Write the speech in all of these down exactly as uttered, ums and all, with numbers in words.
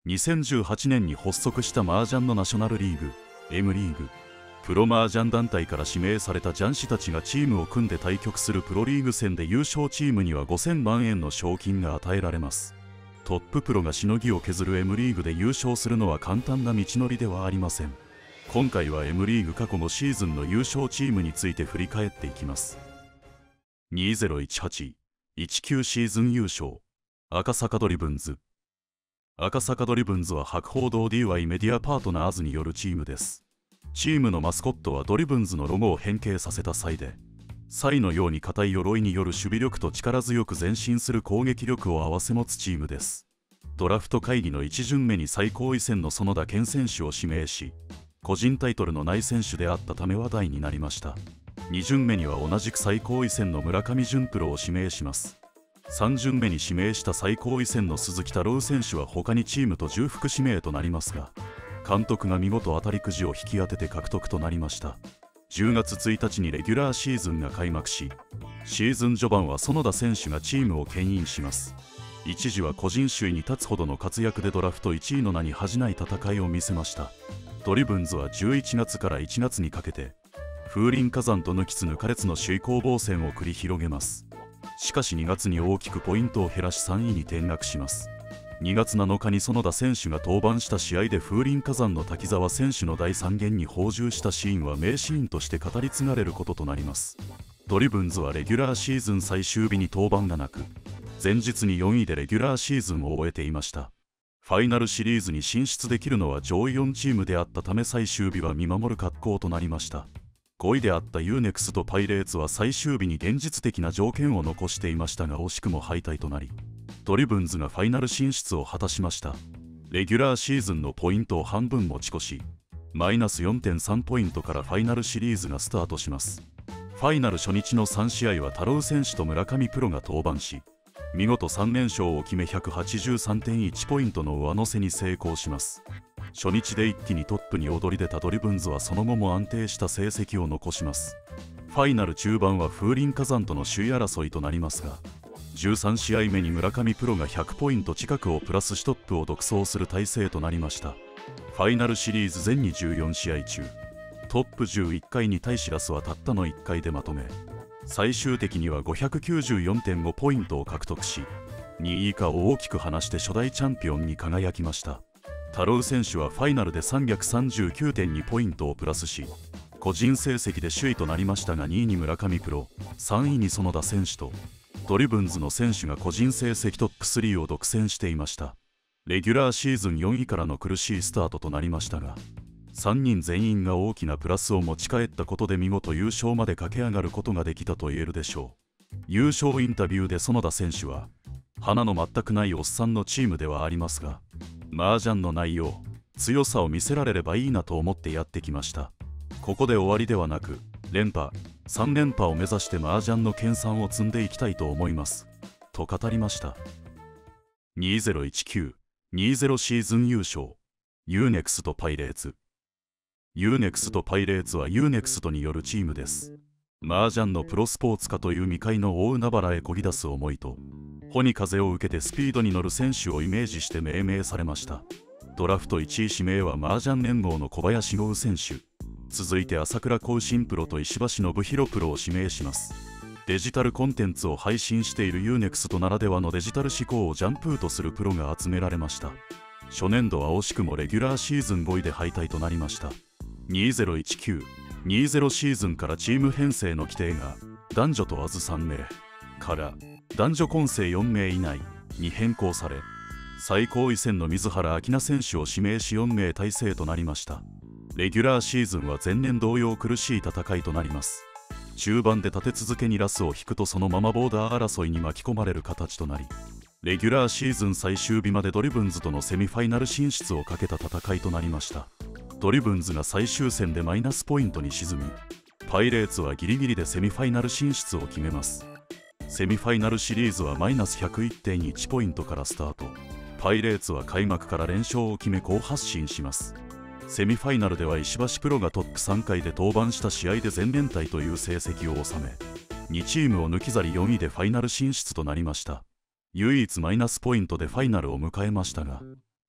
にせんじゅうはちねんに発足した麻雀のナショナルリーグ M リーグ、プロ麻雀団体から指名された雀士たちがチームを組んで対局するプロリーグ戦で優勝チームにはごせんまんえんの賞金が与えられます。トッププロがしのぎを削る M リーグで優勝するのは簡単な道のりではありません。今回は M リーグ過去のシーズンの優勝チームについて振り返っていきます。にせんじゅうはち、じゅうきゅうシーズン優勝、赤坂ドリブンズ。赤坂ドリブンズは博報堂 ディーワイ メディアパートナーズによるチームです。チームのマスコットはドリブンズのロゴを変形させた際で、サイのように硬い鎧による守備力と力強く前進する攻撃力を併せ持つチームです。ドラフト会議のいち巡目に最高位戦の園田健選手を指名し、個人タイトルのない選手であったため話題になりました。に巡目には同じく最高位戦の村上純プロを指名します。さん巡目に指名した最高位戦の鈴木太郎選手は他にチームと重複指名となりますが、監督が見事当たりくじを引き当てて獲得となりました。じゅうがつついたちにレギュラーシーズンが開幕し、シーズン序盤は園田選手がチームを牽引します。一時は個人首位に立つほどの活躍でドラフトいちいの名に恥じない戦いを見せました。ドリブンズはじゅういちがつからいちがつにかけて風林火山と抜きつ抜かれつの首位攻防戦を繰り広げます。しかしにがつに大きくポイントを減らしさんいに転落します。にがつなのかに園田選手が登板した試合で風林火山の滝沢選手のだいさん弦に放獣したシーンは名シーンとして語り継がれることとなります。ドリブンズはレギュラーシーズン最終日に登板がなく、前日によんいでレギュラーシーズンを終えていました。ファイナルシリーズに進出できるのは上位よんチームであったため最終日は見守る格好となりました。ごいであった ユーネクス とパイレーツは最終日に現実的な条件を残していましたが惜しくも敗退となり、ドリブンズがファイナル進出を果たしました。レギュラーシーズンのポイントを半分持ち越し、マイナス よんてんさん ポイントからファイナルシリーズがスタートします。ファイナル初日のさん試合は太郎選手と村上プロが登板し、見事さん連勝を決め ひゃくはちじゅうさんてんいち ポイントの上乗せに成功します。初日で一気にトップに躍り出たドリブンズはその後も安定した成績を残します。ファイナル中盤は風林火山との首位争いとなりますが、じゅうさん試合目に村上プロがひゃくポイント近くをプラスしトップを独走する体制となりました。ファイナルシリーズ全にじゅうよん試合中、トップじゅういっかいに対しラスはたったのいっかいでまとめ、最終的には ごひゃくきゅうじゅうよんてんご ポイントを獲得し、にい以下を大きく離して初代チャンピオンに輝きました。太郎選手はファイナルで さんびゃくさんじゅうきゅうてんに ポイントをプラスし、個人成績で首位となりましたがにいに村上プロ、さんいに園田選手と、ドリブンズの選手が個人成績トップスリーを独占していました。レギュラーシーズンよんいからの苦しいスタートとなりましたが、さんにん全員が大きなプラスを持ち帰ったことで見事優勝まで駆け上がることができたと言えるでしょう。優勝インタビューで園田選手は、花の全くないおっさんのチームではありますが、麻雀の内容、強さを見せられればいいなと思ってやってきました。ここで終わりではなく、連覇、さん連覇を目指して麻雀の研鑽を積んでいきたいと思います。と語りました。にせんじゅうきゅう、にじゅうシーズン優勝、ユーネクス とパイレーツ。ユーネクス とパイレーツは ユーネクス によるチームです。麻雀のプロスポーツ化という未開の大海原へ漕ぎ出す思いと、帆に風を受けてスピードに乗る選手をイメージして命名されました。ドラフトいちい指名は麻雀連合の小林豪選手、続いて朝倉光信プロと石橋信弘プロを指名します。デジタルコンテンツを配信している ユーネクス ならではのデジタル思考をジャンプーとするプロが集められました。初年度は惜しくもレギュラーシーズンごいで敗退となりました。にせんじゅうきゅう、にじゅうシーズンからチーム編成の規定が男女問わずさんめいから男女混成よんめい以内に変更され、最高位戦の水原明菜選手を指名しよんめい体制となりました。レギュラーシーズンは前年同様苦しい戦いとなります。中盤で立て続けにラスを引くとそのままボーダー争いに巻き込まれる形となり、レギュラーシーズン最終日までドリブンズとのセミファイナル進出をかけた戦いとなりました。ドリブンズが最終戦でマイナスポイントに沈み、パイレーツはギリギリでセミファイナル進出を決めます。セミファイナルシリーズはマイナス ひゃくいってんいち ポイントからスタート。パイレーツは開幕から連勝を決め好発進します。セミファイナルでは石橋プロがトップさんかいで登板した試合で全連敗という成績を収め、にチームを抜き去りよんいでファイナル進出となりました。唯一マイナスポイントでファイナルを迎えましたが、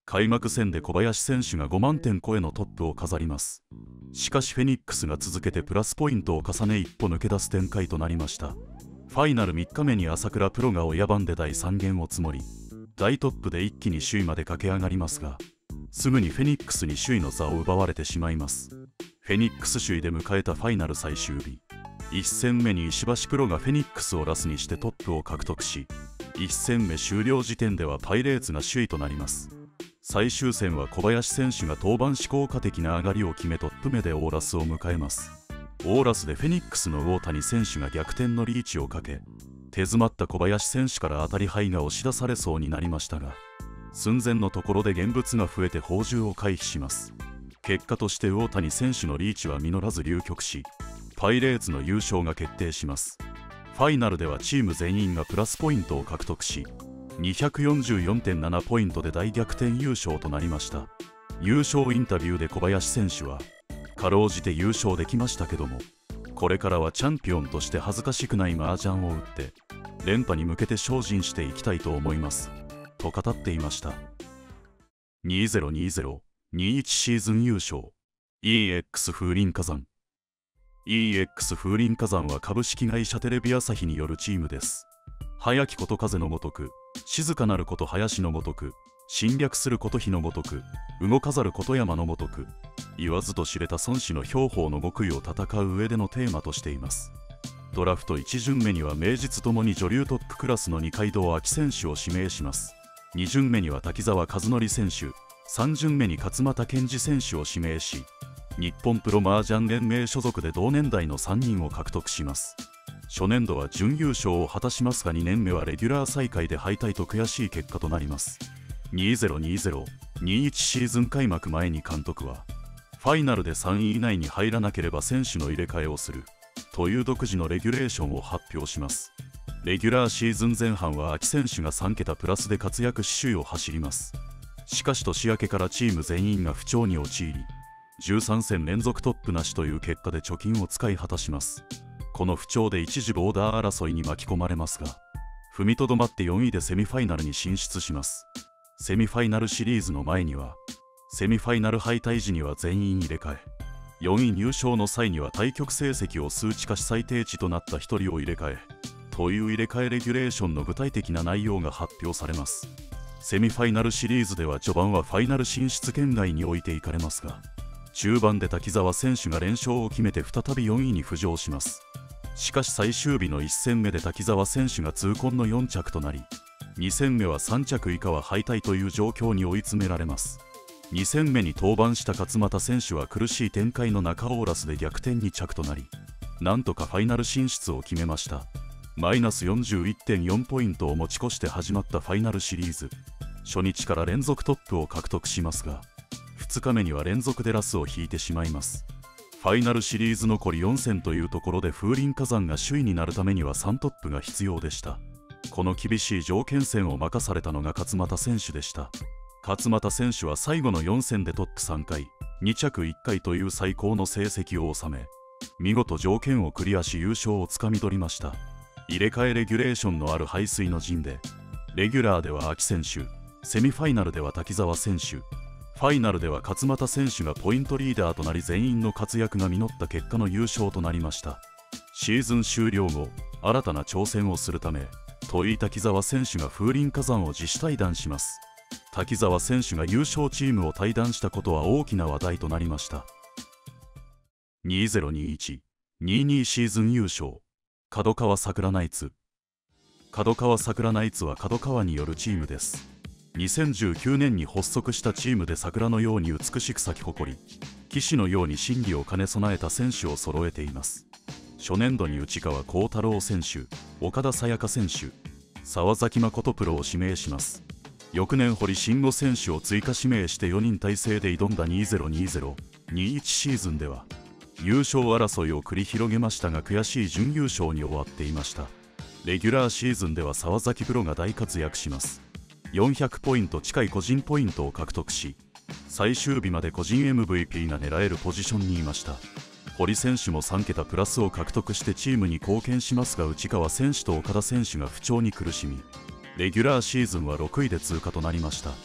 開幕戦で小林選手がごまんてん超えのトップを飾ります。しかしフェニックスが続けてプラスポイントを重ね一歩抜け出す展開となりました。ファイナルみっかめに朝倉プロが親番でだいさん弦を積もり、大トップで一気に首位まで駆け上がりますが、すぐにフェニックスに首位の座を奪われてしまいます。フェニックス首位で迎えたファイナル最終日、いっ戦目に石橋プロがフェニックスをラスにしてトップを獲得し、いっ戦目終了時点ではパイレーツが首位となります。最終戦は小林選手が登板し効果的な上がりを決めトップ目でオーラスを迎えます。オーラスでフェニックスの魚谷選手が逆転のリーチをかけ、手詰まった小林選手から当たり牌が押し出されそうになりましたが、寸前のところで現物が増えて放獣を回避します。結果として魚谷選手のリーチは実らず流局し、パイレーツの優勝が決定します。ファイナルではチーム全員がプラスポイントを獲得し、にひゃくよんじゅうよんてんなな ポイントで大逆転優勝となりました。優勝インタビューで小林選手は、かろうじて優勝できましたけども、これからはチャンピオンとして恥ずかしくない麻雀を打って、連覇に向けて精進していきたいと思います、と語っていました。にせんにじゅう にじゅういちシーズン優勝 イーエックス 風林火山。 イーエックス 風林火山は株式会社テレビ朝日によるチームです。早きこと風のごとく、静かなること林のごとく、侵略すること火のごとく、動かざること山のごとく、言わずと知れた孫子の兵法の極意を戦う上でのテーマとしています。ドラフトいち巡目には名実ともに女流トップクラスの二階堂亜希選手を指名します。に巡目には滝沢和則選手、さん巡目に勝俣健二選手を指名し、日本プロ麻雀連盟所属で同年代のさんにんを獲得します。初年度は準優勝を果たしますが、にねんめはレギュラー最下位で敗退と悔しい結果となります。にせんにじゅう にじゅういちシーズン開幕前に監督は、ファイナルでさんい以内に入らなければ選手の入れ替えをするという独自のレギュレーションを発表します。レギュラーシーズン前半は亜希選手がさん桁プラスで活躍し首位を走ります。しかし年明けからチーム全員が不調に陥り、じゅうさん戦連続トップなしという結果で貯金を使い果たします。この不調で一時ボーダー争いに巻き込まれますが、踏みとどまってよんいでセミファイナルに進出します。セミファイナルシリーズの前には、セミファイナル敗退時には全員入れ替え、よんい入賞の際には対局成績を数値化し最低値となったひとりを入れ替えという入れ替えレギュレーションの具体的な内容が発表されます。セミファイナルシリーズでは序盤はファイナル進出圏外に置いていかれますが、中盤で滝沢選手が連勝を決めて再びよんいに浮上します。しかし最終日のいっ戦目で滝沢選手が痛恨のよん着となり、に戦目はさん着以下は敗退という状況に追い詰められます。に戦目に登板した勝俣選手は苦しい展開の中オーラスで逆転に着となり、なんとかファイナル進出を決めました。マイナス よんじゅういってんよん ポイントを持ち越して始まったファイナルシリーズ。初日から連続トップを獲得しますが、ふつかめには連続でラスを引いてしまいます。ファイナルシリーズ残りよん戦というところで風林火山が首位になるためにはさんトップが必要でした。この厳しい条件戦を任されたのが勝俣選手でした。勝俣選手は最後のよん戦でトップさん回、に着いっ回という最高の成績を収め、見事条件をクリアし優勝をつかみ取りました。入れ替えレギュレーションのある背水の陣で、レギュラーでは亜希選手、セミファイナルでは滝沢選手、ファイナルでは勝俣選手がポイントリーダーとなり全員の活躍が実った結果の優勝となりました。シーズン終了後、新たな挑戦をするため、戸井滝沢選手が風林火山を自主退団します。滝沢選手が優勝チームを退団したことは大きな話題となりました。にせんにじゅういち にじゅうにシーズン優勝、角川桜ナイツ。角川桜ナイツは角川によるチームです。にせんじゅうきゅうねんに発足したチームで桜のように美しく咲き誇り、騎士のように真理を兼ね備えた選手を揃えています。初年度に内川幸太郎選手、岡田紗耶香選手、沢崎誠プロを指名します。翌年堀慎吾選手を追加指名してよにん体制で挑んだにせんにじゅう にじゅういちシーズンでは優勝争いを繰り広げましたが悔しい準優勝に終わっていました。レギュラーシーズンでは沢崎プロが大活躍します。よんひゃくポイント近い個人ポイントを獲得し、最終日まで個人 エムブイピー が狙えるポジションにいました。堀選手もさん桁プラスを獲得してチームに貢献しますが、内川選手と岡田選手が不調に苦しみ、レギュラーシーズンはろくいで通過となりました。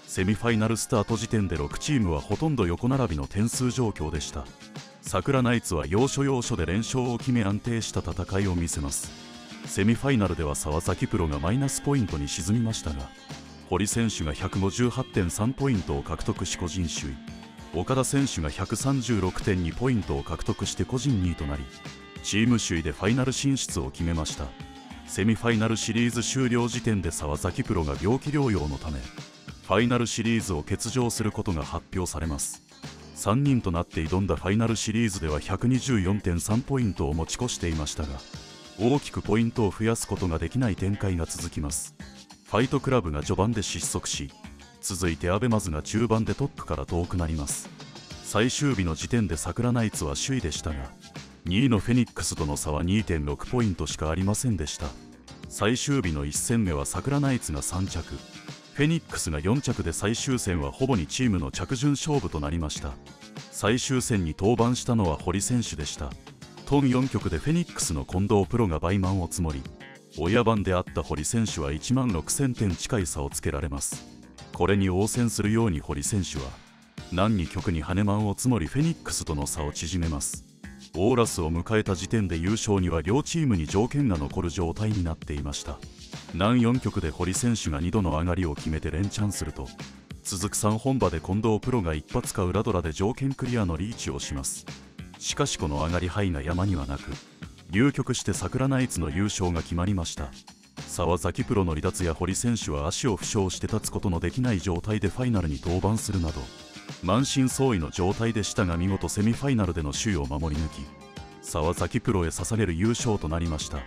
セミファイナルスタート時点でろくチームはほとんど横並びの点数状況でした。桜ナイツは要所要所で連勝を決め安定した戦いを見せます。セミファイナルでは沢崎プロがマイナスポイントに沈みましたが、堀選手が ひゃくごじゅうはってんさん ポイントを獲得し個人首位、岡田選手が ひゃくさんじゅうろくてんに ポイントを獲得して個人にいとなり、チーム首位でファイナル進出を決めました。セミファイナルシリーズ終了時点で沢崎プロが病気療養のためファイナルシリーズを欠場することが発表されます。さんにんとなって挑んだファイナルシリーズでは ひゃくにじゅうよんてんさん ポイントを持ち越していましたが、大きくポイントを増やすことができない展開が続きます。ファイトクラブが序盤で失速し、続いてアベマズが中盤でトップから遠くなります。最終日の時点で桜ナイツは首位でしたが、にいのフェニックスとの差は にてんろく ポイントしかありませんでした。最終日のいち戦目は桜ナイツがさん着、フェニックスがよん着で最終戦はほぼにチームの着順勝負となりました。最終戦に登板したのは堀選手でした。トンよん局でフェニックスの近藤プロが倍満を積もり、親番であった堀選手はいちまんろくせんてん近い差をつけられます。これに応戦するように堀選手は何に局に羽満を積もりフェニックスとの差を縮めます。オーラスを迎えた時点で優勝には両チームに条件が残る状態になっていました。南よん局で堀選手がにどの上がりを決めて連チャンすると、続くさん本場で近藤プロが一発か裏ドラで条件クリアのリーチをします。しかしこの上がり範囲が山にはなく、流局して桜ナイツの優勝が決まりました。沢崎プロの離脱や堀選手は足を負傷して立つことのできない状態でファイナルに登板するなど満身創痍の状態でしたが、見事セミファイナルでの首位を守り抜き、沢崎プロへ捧げる優勝となりました。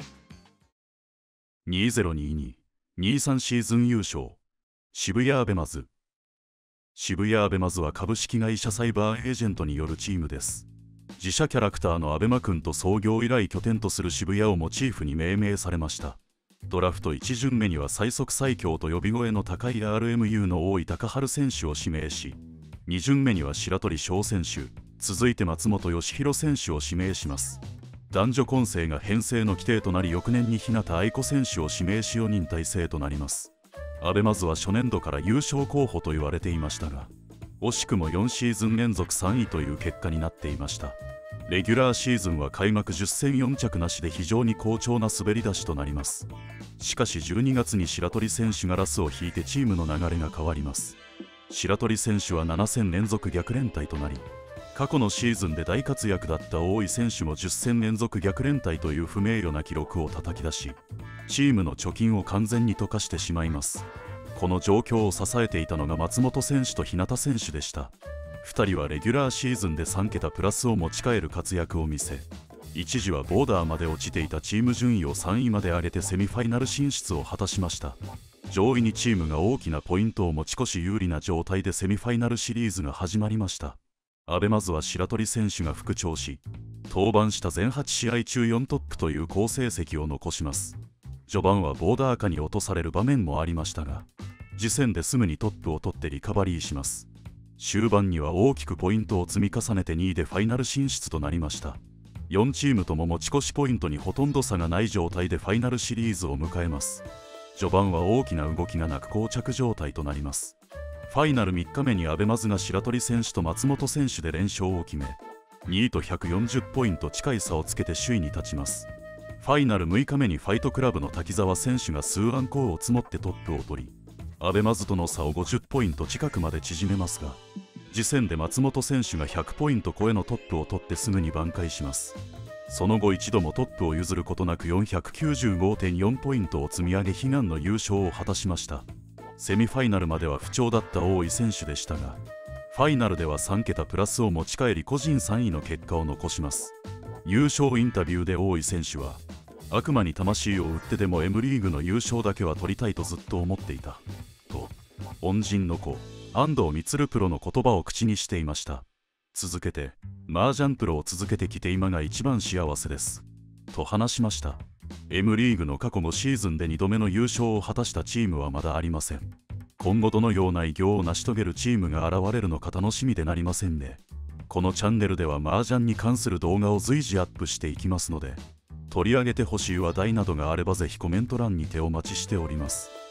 にせんにじゅうに にじゅうさんシーズン優勝、渋谷アベマズ。渋谷アベマズは株式会社サイバーエージェントによるチームです。自社キャラクターのアベマくんと創業以来拠点とする渋谷をモチーフに命名されました。ドラフトいち巡目には最速最強と呼び声の高い アールエムユー の大井高春選手を指名し、に巡目には白鳥翔選手、続いて松本義弘選手を指名します。男女混成が編成の規定となり、翌年に日向愛子選手を指名しよにん体制となります。アベマズは初年度から優勝候補と言われていましたが、惜しくもよんシーズン連続さんいという結果になっていました。レギュラーシーズンは開幕じゅっ戦よん着なしで非常に好調な滑り出しとなります。しかしじゅうにがつに白鳥選手がラスを引いてチームの流れが変わります。白鳥選手はなな戦連続逆連敗となり、過去のシーズンで大活躍だった大井選手もじゅっ戦連続逆連敗という不名誉な記録を叩き出し、チームの貯金を完全に溶かしてしまいます。この状況を支えていたのが松本選手と日向選手でした。ふたりはレギュラーシーズンでさん桁プラスを持ち帰る活躍を見せ、一時はボーダーまで落ちていたチーム順位をさんいまで上げてセミファイナル進出を果たしました。上位にチームが大きなポイントを持ち越し有利な状態でセミファイナルシリーズが始まりました。アベマズは白鳥選手が復調し、登板した全はち試合中よんトップという好成績を残します。序盤はボーダー下に落とされる場面もありましたが、次戦ですぐにトップを取ってリカバリーします。終盤には大きくポイントを積み重ねてにいでファイナル進出となりました。よんチームとも持ち越しポイントにほとんど差がない状態でファイナルシリーズを迎えます。序盤は大きな動きがなく膠着状態となります。ファイナルみっかめにアベマズが白鳥選手と松本選手で連勝を決め、にいとひゃくよんじゅうポイント近い差をつけて首位に立ちます。ファイナルむいかめにファイトクラブの滝沢選手が数アンコウを積もってトップを取り、アベマズとの差をごじゅうポイント近くまで縮めますが、次戦で松本選手がひゃくポイント超えのトップを取ってすぐに挽回します。その後一度もトップを譲ることなく よんひゃくきゅうじゅうごてんよん ポイントを積み上げ悲願の優勝を果たしました。セミファイナルまでは不調だった大井選手でしたが、ファイナルではさん桁プラスを持ち帰り個人さんいの結果を残します。優勝インタビューで大井選手は、悪魔に魂を売ってでも エム リーグの優勝だけは取りたいとずっと思っていたと、恩人の子安藤充プロの言葉を口にしていました。続けて、麻雀プロを続けてきて今が一番幸せですと話しました。 M リーグの過去ごシーズンでにどめの優勝を果たしたチームはまだありません。今後どのような偉業を成し遂げるチームが現れるのか楽しみでなりませんね。このチャンネルでは麻雀に関する動画を随時アップしていきますので、取り上げてほしい話題などがあればぜひコメント欄にてお待ちしております。